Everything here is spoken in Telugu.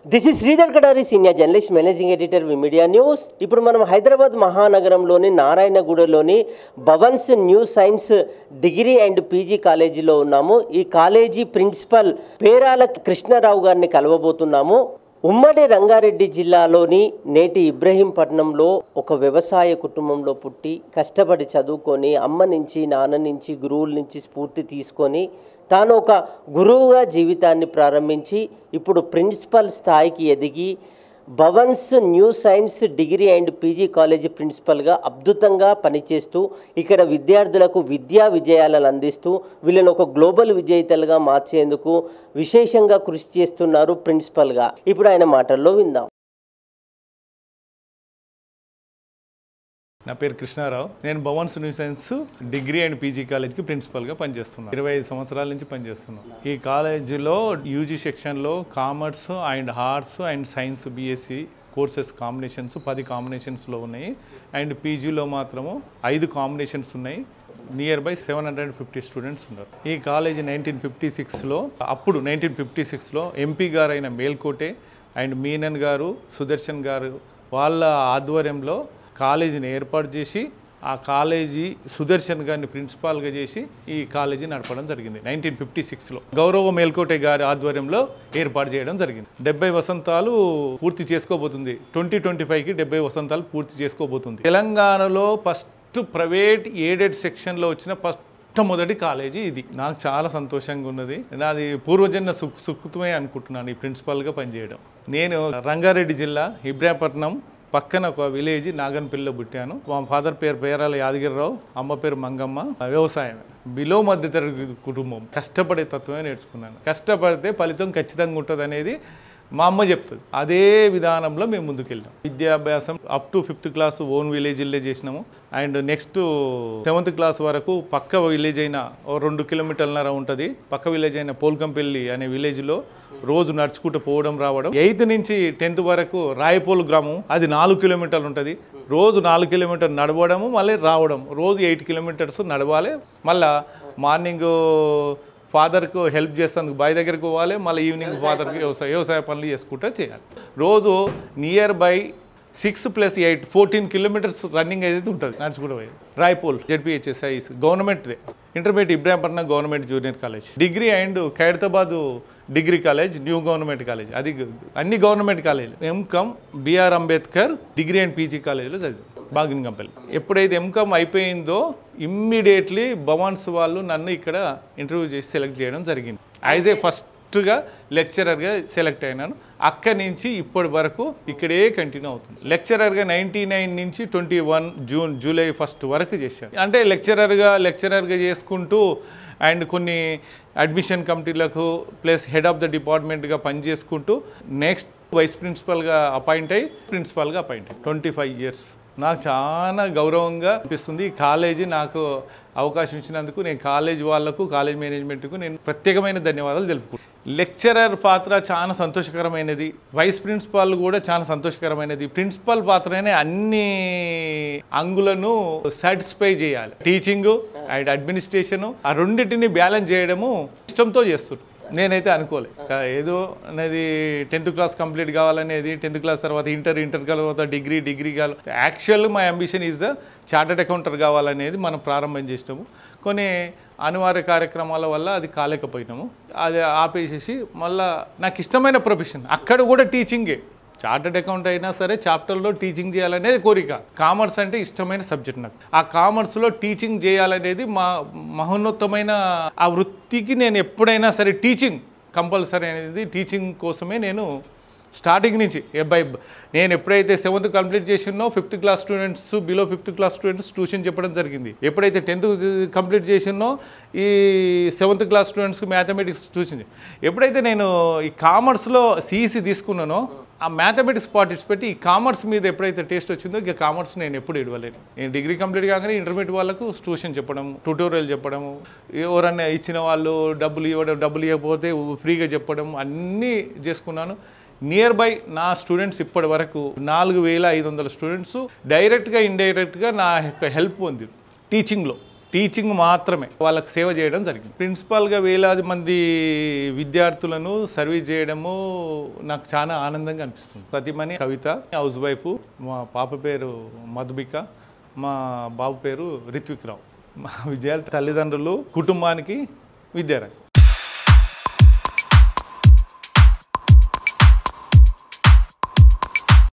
This is Sridhar Kadari, senior journalist, managing editor media news. ఇప్పుడు మనం హైదరాబాద్ మహానగరంలోని నారాయణగూడలోని Bhavan's new science degree and PG కాలేజీలో ఉన్నాము. ఈ కాలేజీ ప్రిన్సిపల్ పేరాల కృష్ణారావు గారిని కలవబోతున్నాము. ఉమ్మడి రంగారెడ్డి జిల్లాలోని నేటి ఇబ్రహీంపట్నంలో ఒక వ్యవసాయ కుటుంబంలో పుట్టి కష్టపడి చదువుకొని అమ్మ నుంచి నాన్న నుంచి గురువుల నుంచి స్ఫూర్తి తీసుకొని తాను ఒక గురువుగా జీవితాన్ని ప్రారంభించి ఇప్పుడు ప్రిన్సిపల్ స్థాయికి ఎదిగి Bhavan's new science degree and PG college ప్రిన్సిపల్గా అద్భుతంగా పనిచేస్తూ ఇక్కడ విద్యార్థులకు విద్యా విజయాలను అందిస్తూ వీళ్ళని ఒక గ్లోబల్ విజేతలుగా మార్చేందుకు విశేషంగా కృషి చేస్తున్నారు ప్రిన్సిపల్గా. ఇప్పుడు ఆయన మాటల్లో విందాం. నా పేరు కృష్ణారావు. నేను Bhavan's new science degree and PG కాలేజ్కి ప్రిన్సిపల్గా పనిచేస్తున్నాను. 25 సంవత్సరాల నుంచి పనిచేస్తున్నాను. ఈ కాలేజీలో యూజీ సెక్షన్లో commerce and arts and science BSc courses combinations 10 కాంబినేషన్స్లో ఉన్నాయి. అండ్ పీజీలో మాత్రము 5 కాంబినేషన్స్ ఉన్నాయి. నియర్ బై 750 స్టూడెంట్స్ ఉన్నారు. ఈ కాలేజీ 1956లో ఎంపీ గారు అయిన మేల్కోటే అండ్ మీనన్ గారు, సుదర్శన్ గారు వాళ్ళ ఆధ్వర్యంలో కాలేజీని ఏర్పాటు చేసి ఆ కాలేజీ సుదర్శన్ గారిని ప్రిన్సిపాల్గా చేసి ఈ కాలేజీ నడపడం జరిగింది. 1956లో గౌరవ మేల్కోటే గారి ఆధ్వర్యంలో ఏర్పాటు చేయడం జరిగింది. 70 వసంతాలు పూర్తి చేసుకోబోతుంది. 2025కి 70 వసంతాలు పూర్తి చేసుకోబోతుంది. తెలంగాణలో ఫస్ట్ ప్రైవేట్ ఎయిడెడ్ సెక్షన్లో వచ్చిన మొదటి కాలేజీ ఇది. నాకు చాలా సంతోషంగా ఉన్నది. నాది పూర్వజన్మ సుకృతమే అనుకుంటున్నాను ఈ ప్రిన్సిపాల్గా పనిచేయడం. నేను రంగారెడ్డి జిల్లా ఇబ్రాహీంపట్నం పక్కన ఒక విలేజ్ నాగన్పల్లిలో పుట్టాను. మా ఫాదర్ పేరు పేరాల యాదగిరిరావు, అమ్మ పేరు మంగమ్మ. వ్యవసాయం బిలో మధ్యతరగతి కుటుంబం. కష్టపడే తత్వమే నేర్చుకున్నాను. కష్టపడితే ఫలితం ఖచ్చితంగా ఉంటుంది అనేది మా అమ్మ చెప్తుంది. అదే విధానంలో మేము ముందుకెళ్ళాం. విద్యాభ్యాసం up to 5th class own విలేజ్లే చేసినాము. అండ్ నెక్స్ట్ 7th క్లాస్ వరకు పక్క విలేజ్ అయిన 2 కిలోమీటర్లన్నర ఉంటుంది. పక్క విలేజ్ అయిన పోల్కంపల్లి అనే విలేజ్లో రోజు నడుచుకుంటూ పోవడం రావడం. 8th నుంచి 10th వరకు రాయపోలు గ్రామం, అది 4 కిలోమీటర్లు ఉంటుంది. రోజు 4 కిలోమీటర్లు నడవడము మళ్ళీ రావడం. రోజు 8 కిలోమీటర్స్ నడవాలి. మళ్ళీ మార్నింగ్ ఫాదర్కు హెల్ప్ చేస్తాను, బాయ్ దగ్గరికి పోవాలి. మళ్ళీ ఈవినింగ్ ఫాదర్కి వ్యవసాయ పనులు చేసుకుంటూ చేయాలి. రోజు నియర్ బై 6 + 8 14 కిలోమీటర్స్ రన్నింగ్ అయితే ఉంటుంది నడుచుకుంటూ పోయి. రాయపోల్ జెడ్పీహెచ్ఎస్ఐస్ గవర్నమెంట్దే. Intermediate Ibrahimpatnam government junior college, degree and Khairatabad degree college, new government college, అది అన్ని government college. MCom BR Ambedkar degree and PG కాలేజీలో చదివాను బాగినగంపల్లి. ఎప్పుడైతే ఎంకామ్ అయిపోయిందో ఇమ్మీడియట్లీ భవన్స్ వాళ్ళు నన్ను ఇక్కడ ఇంటర్వ్యూ చేసి సెలెక్ట్ చేయడం జరిగింది. యాజ్ ఏ ఫస్ట్గా లెక్చరర్గా సెలెక్ట్ అయినాను. అక్కడి నుంచి ఇప్పటి వరకు ఇక్కడే కంటిన్యూ అవుతుంది. లెక్చరర్గా 99 నుంచి 21 జూలై 1 వరకు చేశాను. అంటే లెక్చరర్గా చేసుకుంటూ అండ్ కొన్ని అడ్మిషన్ కమిటీలకు ప్లస్ హెడ్ ఆఫ్ ద డిపార్ట్మెంట్గా పనిచేసుకుంటూ నెక్స్ట్ వైస్ ప్రిన్సిపల్గా అపాయింట్ అయ్యి ప్రిన్సిపల్గా అపాయింట్ అయ్యి 25 years. నాకు చాలా గౌరవంగా అనిపిస్తుంది. ఈ కాలేజీ నాకు అవకాశం ఇచ్చినందుకు నేను కాలేజ్ వాళ్ళకు, కాలేజ్ మేనేజ్మెంట్కు నేను ప్రత్యేకమైన ధన్యవాదాలు తెలుపుకుంటాను. లెక్చరర్ పాత్ర చాలా సంతోషకరమైనది. వైస్ ప్రిన్సిపాల్ కూడా చాలా సంతోషకరమైనది. ప్రిన్సిపల్ పాత్రనే అన్ని అంగులను సాటిస్ఫై చేయాలి. టీచింగు అండ్ అడ్మినిస్ట్రేషను ఆ రెండింటిని బ్యాలెన్స్ చేయడము ఇష్టంతో చేస్తున్నాను. నేనైతే అనుకోలే ఏదో అనేది 10th క్లాస్ కంప్లీట్ కావాలనేది, 10th క్లాస్ తర్వాత ఇంటర్ తర్వాత డిగ్రీ కావాలి. Actual my ambition is the chartered accountant కావాలనేది మనం ప్రారంభం చేసినాము. కొన్ని అనివార్య కార్యక్రమాల వల్ల అది కాలేకపోయినాము. అది ఆపేసేసి మళ్ళీ నాకు ఇష్టమైన ప్రొఫెషన్ అక్కడ కూడా టీచింగే. చార్టర్డ్ అకౌంట్ అయినా సరే చాప్టర్లో టీచింగ్ చేయాలనేది కోరిక. కామర్స్ అంటే ఇష్టమైన సబ్జెక్ట్ నాకు. ఆ కామర్స్లో టీచింగ్ చేయాలనేది మా మహోన్నతమైన ఆ వృత్తికి నేను ఎప్పుడైనా సరే టీచింగ్ కంపల్సరీ అనేది, టీచింగ్ కోసమే నేను స్టార్టింగ్ నుంచి నేను ఎప్పుడైతే 7th కంప్లీట్ చేసినో 5th class students, below 5th class students tuition చెప్పడం జరిగింది. ఎప్పుడైతే 10th కంప్లీట్ చేసినో ఈ 7th క్లాస్ స్టూడెంట్స్కి మ్యాథమెటిక్స్ ట్యూషన్. ఎప్పుడైతే నేను ఈ కామర్స్లో సిఈసి తీసుకున్నానో ఆ మ్యాథమెటిక్స్ పార్టిసిపేట్ ఈ కామర్స్ మీద ఎప్పుడైతే టేస్ట్ వచ్చిందో ఇక కామర్స్ నేను ఎప్పుడు ఇవ్వలేను. నేను డిగ్రీ కంప్లీట్ కాగానే ఇంటర్మీడియట్ వాళ్ళకు ట్యూషన్ చెప్పడం, ట్యూటోరియల్ చెప్పడము, ఎవరన్నా ఇచ్చిన వాళ్ళు డబ్బులు ఇవ్వకపోతే ఫ్రీగా చెప్పడం అన్నీ చేసుకున్నాను. నియర్ బై నా స్టూడెంట్స్ ఇప్పటి వరకు 4500 స్టూడెంట్స్ డైరెక్ట్గా ఇండైరెక్ట్గా నా యొక్క హెల్ప్ పొంది టీచింగ్లో. టీచింగ్ మాత్రమే వాళ్ళకి సేవ చేయడం జరిగింది. ప్రిన్సిపాల్గా వేలాది మంది విద్యార్థులను సర్వీస్ చేయడము నాకు చాలా ఆనందంగా అనిపిస్తుంది. సతీమణి కవిత, హౌస్ వైఫ్, మా పాప పేరు మధుబిక, మా బాబు పేరు రిత్విక్ రావు. మా విద్యార్థి తల్లిదండ్రులు, కుటుంబానికి విద్యారంగం.